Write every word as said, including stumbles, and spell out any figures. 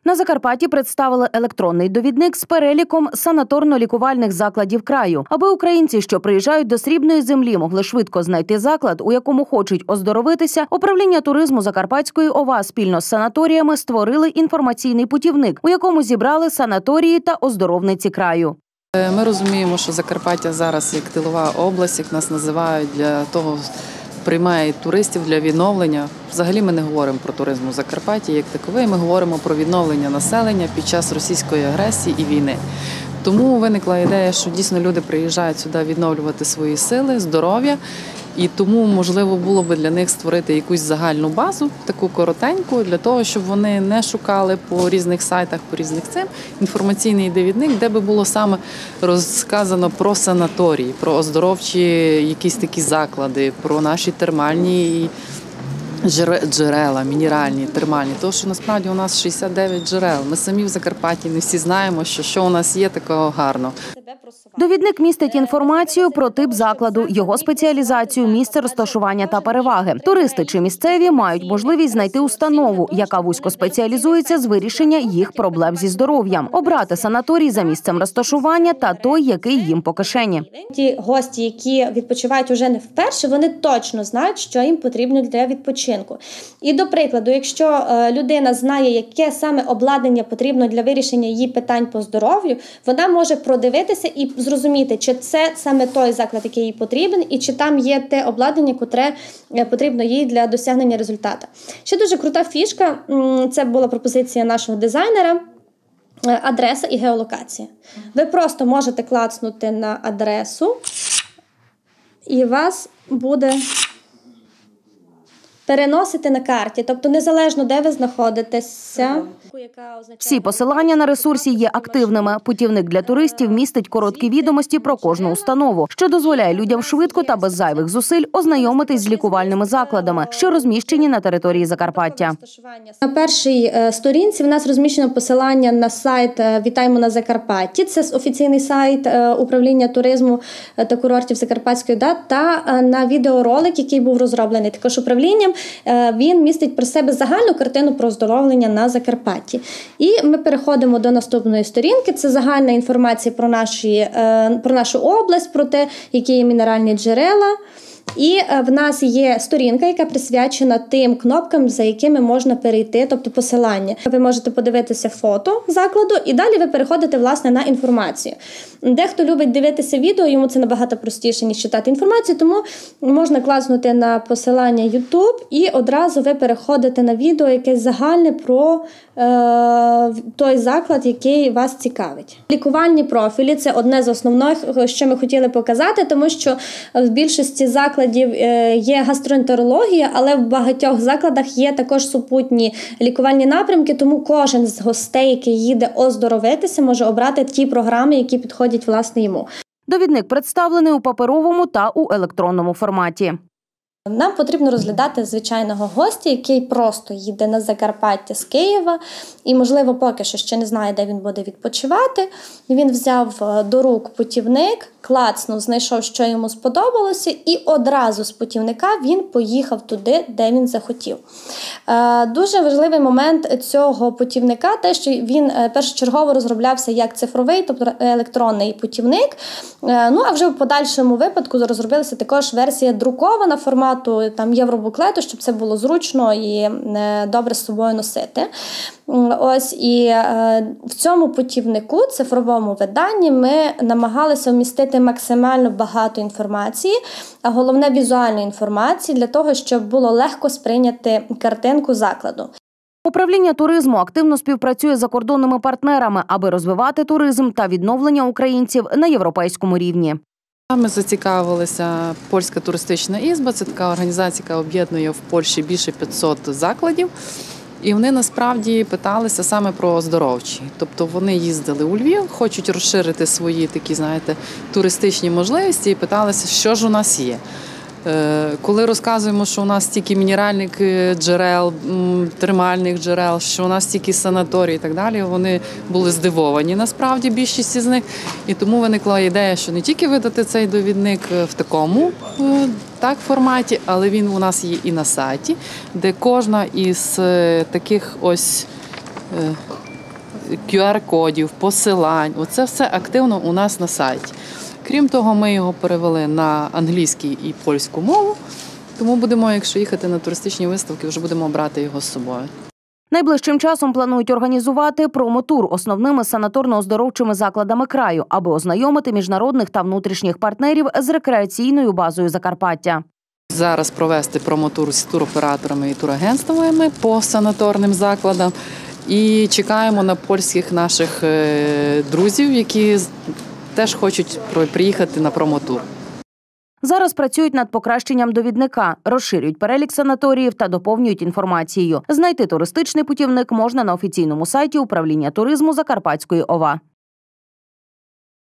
На Закарпатті представили електронний довідник з переліком санаторно-лікувальних закладів краю. Аби українці, що приїжджають до Срібної землі, могли швидко знайти заклад, у якому хочуть оздоровитися, управління туризму Закарпатської ОВА спільно з санаторіями створили інформаційний путівник, у якому зібрали санаторії та оздоровниці краю. Ми розуміємо, що Закарпаття зараз як тилова область, як нас називають, для того приймає туристів для відновлення. Взагалі ми не говоримо про туризм у Закарпатті як таковий, ми говоримо про відновлення населення під час російської агресії і війни. Тому виникла ідея, що дійсно люди приїжджають сюди відновлювати свої сили, здоров'я. І тому можливо було б для них створити якусь загальну базу, таку коротеньку, для того, щоб вони не шукали по різних сайтах, по різних цим, інформаційний довідник, де би було саме розказано про санаторії, про оздоровчі якісь такі заклади, про наші термальні джерела, мінеральні, термальні. Тому що насправді у нас шістдесят дев'ять джерел. Ми самі в Закарпатті не всі знаємо, що, що у нас є такого гарного. Довідник містить інформацію про тип закладу, його спеціалізацію, місце розташування та переваги. Туристи чи місцеві мають можливість знайти установу, яка вузько спеціалізується з вирішення їх проблем зі здоров'ям, обрати санаторій за місцем розташування та той, який їм по кишені. Ті гості, які відпочивають уже не вперше, вони точно знають, що їм потрібно для відпочинку. І, до прикладу, якщо людина знає, яке саме обладнання потрібно для вирішення її питань по здоров'ю, вона може продивитися і зрозуміти, чи це саме той заклад, який їй потрібен, і чи там є те обладнання, котре потрібно їй для досягнення результату. Ще дуже крута фішка, це була пропозиція нашого дизайнера, адреса і геолокація. Ви просто можете клацнути на адресу, і вас буде переносити на карті, тобто незалежно, де ви знаходитеся. Всі посилання на ресурсі є активними. Путівник для туристів містить короткі відомості про кожну установу, що дозволяє людям швидко та без зайвих зусиль ознайомитись з лікувальними закладами, що розміщені на території Закарпаття. На першій сторінці в нас розміщено посилання на сайт «Вітаємо на Закарпатті». Це офіційний сайт управління туризму та курортів Закарпатської ОДА, та на відеоролик, який був розроблений також управлінням. Він містить про себе загальну картину про оздоровлення на Закарпатті. І ми переходимо до наступної сторінки. Це загальна інформація про, наші, про нашу область, про те, які є мінеральні джерела. І в нас є сторінка, яка присвячена тим кнопкам, за якими можна перейти, тобто посилання. Ви можете подивитися фото закладу і далі ви переходите, власне, на інформацію. Дехто любить дивитися відео, йому це набагато простіше, ніж читати інформацію, тому можна класнути на посилання YouTube і одразу ви переходите на відео, яке загальне про е, той заклад, який вас цікавить. Лікувальні профілі – це одне з основних, що ми хотіли показати, тому що в більшості закладів є гастроентерологія, але в багатьох закладах є також супутні лікувальні напрямки, тому кожен з гостей, який їде оздоровитися, може обрати ті програми, які підходять, власне, йому. Довідник представлений у паперовому та у електронному форматі. Нам потрібно розглядати звичайного гостя, який просто їде на Закарпаття з Києва і, можливо, поки що ще не знає, де він буде відпочивати. Він взяв до рук путівник, клацнув, знайшов, що йому сподобалося, і одразу з путівника він поїхав туди, де він захотів. Дуже важливий момент цього путівника – те, що він першочергово розроблявся як цифровий, тобто електронний путівник. Ну, а вже в подальшому випадку розробилася також версія друкована формату там євробуклету, щоб це було зручно і добре з собою носити. Ось, і е, в цьому путівнику, цифровому виданні, ми намагалися вмістити максимально багато інформації, а головне візуальної інформації, для того, щоб було легко сприйняти картинку закладу. Управління туризму активно співпрацює з закордонними партнерами, аби розвивати туризм та відновлення українців на європейському рівні. Ми зацікавилися Польська туристична ізба, це така організація, яка об'єднує в Польщі більше п'ятсот закладів. І вони насправді питалися саме про оздоровчі. Тобто вони їздили у Львів, хочуть розширити свої такі, знаєте, туристичні можливості і питалися, що ж у нас є. Коли розказуємо, що у нас стільки мінеральних джерел, термальних джерел, що у нас стільки санаторій і так далі, вони були здивовані, насправді, більшість з них. І тому виникла ідея, що не тільки видати цей довідник в такому так, форматі, але він у нас є і на сайті, де кожна із таких ось кю ар-кодів, посилань. Оце все активно у нас на сайті. Крім того, ми його перевели на англійську і польську мову, тому будемо, якщо їхати на туристичні виставки, вже будемо брати його з собою. Найближчим часом планують організувати промо-тур основними санаторно-оздоровчими закладами краю, аби ознайомити міжнародних та внутрішніх партнерів з рекреаційною базою Закарпаття. Зараз провести промо-тур з туроператорами і турагентствами по санаторним закладам. І чекаємо на польських наших друзів, які теж хочуть приїхати на промо-тур. Зараз працюють над покращенням довідника, розширюють перелік санаторіїв та доповнюють інформацією. Знайти туристичний путівник можна на офіційному сайті управління туризму Закарпатської ОВА.